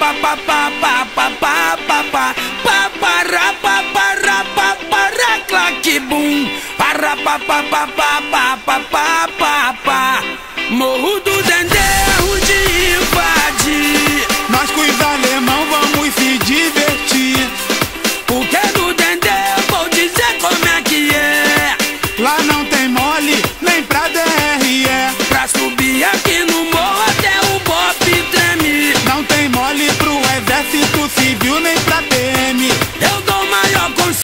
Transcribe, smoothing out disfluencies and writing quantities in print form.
pa pa pa pa pa pa pa pa pa para pa para pa para claque bum para pa pa pa pa pa pa pa pa pa Morro do Dendê.